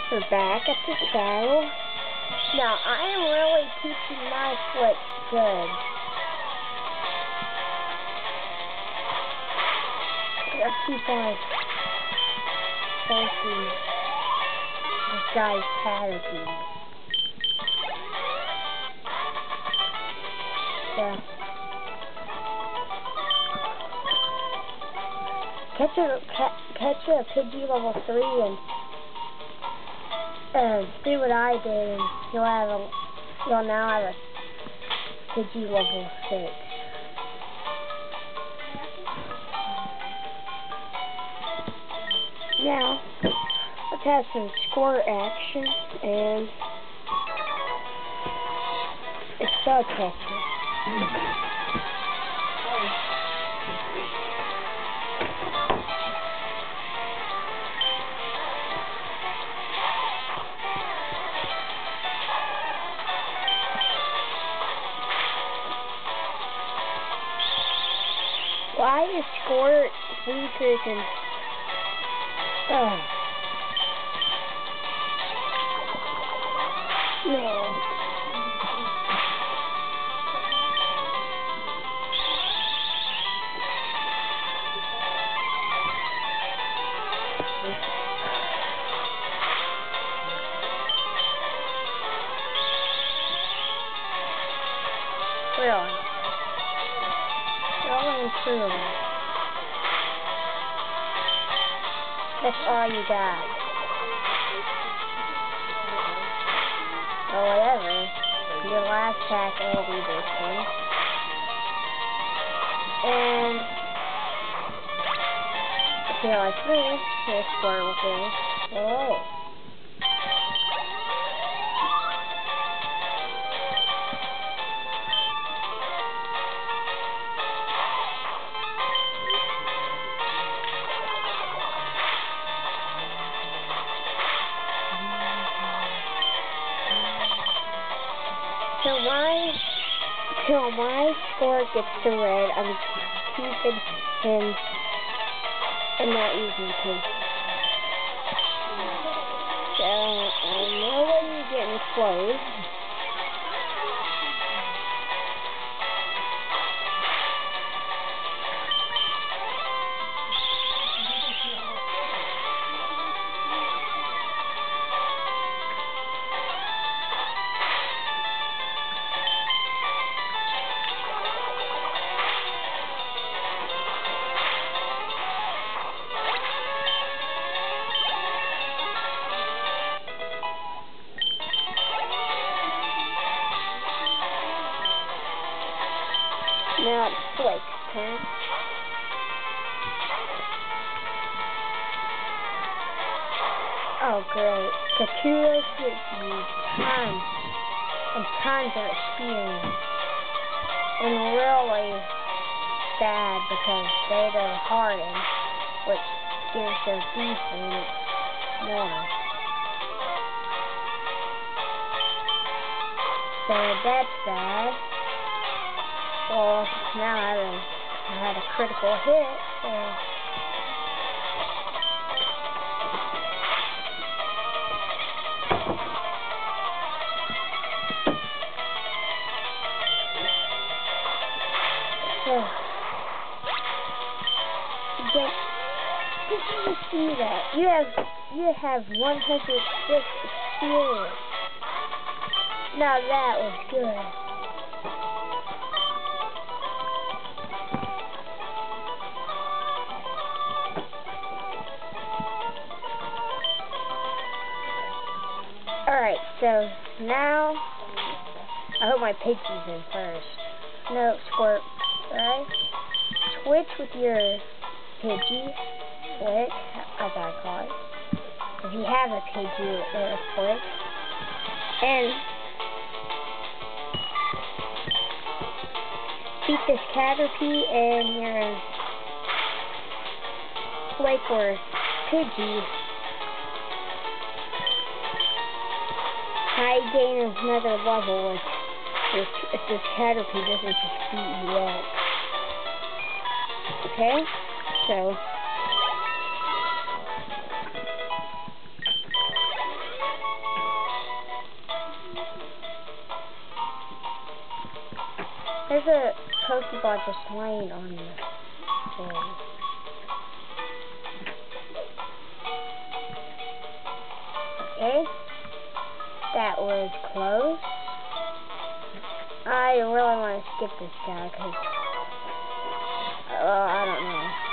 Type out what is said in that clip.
We're back at this battle. Now, I am really teaching my Flick good. Let's keep on facing this guy's Caterpie. Yeah. Catch a Pidgey level 3 and do what I did, and you'll now have a Pidgey level 6. Now, let's have some squirt action, and it's Bug Catcher. Why is Squirt weaker than... No. Really? True. That's all you got. Or whatever. Your last attack will be this one. And if you're like me, you'll squirt with me. Oh. Till my score gets to red, I'm keeping him and not using him. So, I'm really getting close. Now it's Flick's turn. Oh great. Kakuro gives you tons and tons of experience. And really bad because they don't harden, which gives their defense more. So that's bad. Well, now I had a critical hit, so... Did you see that? You have 106 experience. Now that was good. Alright, so now I hope my Pidgey's in first. No, Squirt. Alright? Switch with your Pidgey. Flick. I gotta call it. If you have a Pidgey or a Flick. And beat this Caterpie and your Flick or Pidgey. I gain another level if this Caterpie doesn't just beat you up. Okay? So there's a Pokeball just laying on the floor. Okay. That was close. I really want to skip this guy because, I don't know.